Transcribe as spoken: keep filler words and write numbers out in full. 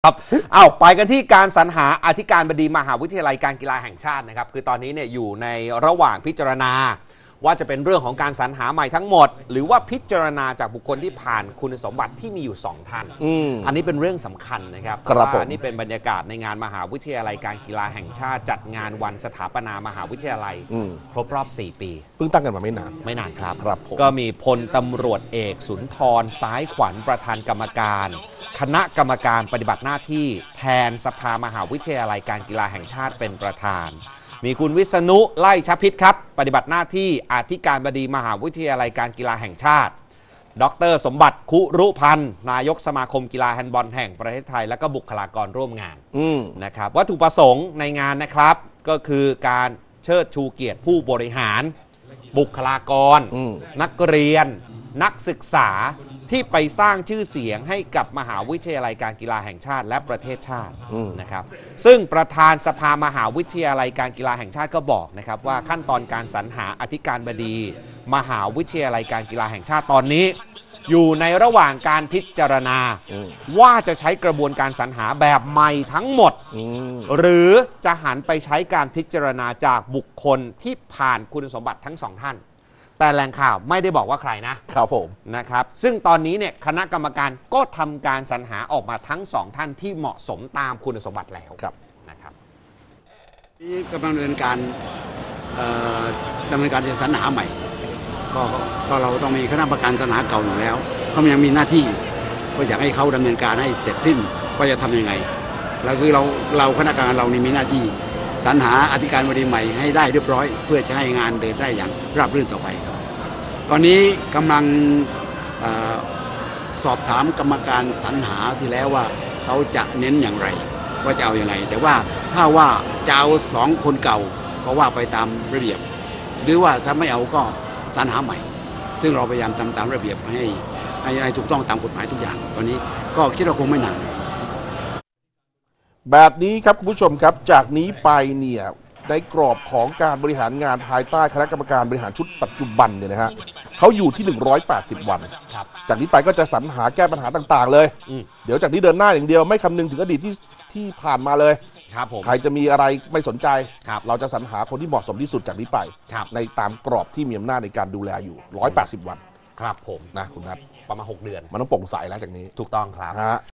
ครับเอาไปกันที่การสรรหาอธิการบดีมหาวิทยาลัยการกีฬาแห่งชาตินะครับคือตอนนี้เนี่ยอยู่ในระหว่างพิจารณาว่าจะเป็นเรื่องของการสรรหาใหม่ทั้งหมดหรือว่าพิจารณาจากบุคคลที่ผ่านคุณสมบัติที่มีอยู่สองท่าน อ, อันนี้เป็นเรื่องสำคัญนะครับเพราะว่านี่เป็นบรรยากาศในงานมหาวิทยาลัยการกีฬาแห่งชาติจัดงานวันสถาปนามหาวิทยาลัยครบรอบสี่ปีเพิ่งตั้งกันมาไม่นานไม่นานครับครับก็มีพลตำรวจเอกสุนทรซ้ายขวัญประธานกรรมการคณะกรรมการปฏิบัติหน้าที่แทนสภามหาวิทยาลัยการกีฬาแห่งชาติเป็นประธานมีคุณวิษณุไล่ชพิษครับปฏิบัติหน้าที่อธิการบดีมหาวิทยาลัยการกีฬาแห่งชาติดรสมบัติคุรุพันธ์นายกสมาคมกีฬาแฮนด์บอลแห่งประเทศไทยและก็บุคลากรร่วมงานนะครับวัตถุประสงค์ในงานนะครับก็คือการเชิดชูเกียรติผู้บริหารบุคลากรนักเรียนนักศึกษาที่ไปสร้างชื่อเสียงให้กับมหาวิทยาลัยการกีฬาแห่งชาติและประเทศชาตินะครับซึ่งประธานสภามหาวิทยาลัยการกีฬาแห่งชาติก็บอกนะครับว่าขั้นตอนการสรรหาอธิการบดีมหาวิทยาลัยการกีฬาแห่งชาติตอนนี้อยู่ในระหว่างการพิจารณาว่าจะใช้กระบวนการสรรหาแบบใหม่ทั้งหมดหรือจะหันไปใช้การพิจารณาจากบุคคลที่ผ่านคุณสมบัติทั้งสองท่านแต่แหล่งข่าวไม่ได้บอกว่าใครนะครับผมนะครับซึ่งตอนนี้เนี่ยคณะกรรมการก็ทำการสรรหาออกมาทั้งสองท่านที่เหมาะสมตามคุณสมบัติแล้วนะครับนี่กำลังดำเนินการดำเนินการจะสรรหาใหม่ก็ก็เราต้องมีคณะกรรมการสรรหาเก่าอยู่แล้วเขายังมีหน้าที่ก็อยากให้เขาดำเนินการให้เสร็จสิ้นว่าจะทำยังไงแล้วคือเราเราคณะกรรมการเรานี่มีหน้าที่สรรหาอธิการบดีใหม่ให้ได้เรียบร้อยเพื่อจะให้งานเดินได้อย่างราบรื่นต่อไปครับตอนนี้กำลังอสอบถามกรรมการสรรหาที่แล้วว่าเขาจะเน้นอย่างไรว่าจะเอาอย่างไรแต่ว่าถ้าว่าจะเอาสองคนเก่าก็ว่าไปตามระเบียบหรือว่าถ้าไม่เอาก็สรรหาใหม่ซึ่งเราพยายามทำตามระเบียบให้ให้ให้ถูกต้องตามกฎหมายทุกอย่างตอนนี้ก็คิดว่าคงไม่นานแบบนี้ครับคุณผู้ชมครับจากนี้ไปเนี่ยในกรอบของการบริหารงานภายใต้คณะกรรมการบริหารชุดปัจจุบันเนี่ยนะฮะเขาอยู่ที่หนึ่งร้อยแปดสิบวันจากนี้ไปก็จะสรรหาแก้ปัญหาต่างๆเลยเดี๋ยวจากนี้เดินหน้าอย่างเดียวไม่คำนึงถึงอดีตที่ที่ผ่านมาเลยครับผมใครจะมีอะไรไม่สนใจเราจะสรรหาคนที่เหมาะสมที่สุดจากนี้ไปในตามกรอบที่มีอำนาจในการดูแลอยู่หนึ่งร้อยแปดสิบวันครับผมนะคุณนัทประมาณหกเดือนมันต้องโปร่งใสแล้วจากนี้ถูกต้องครับ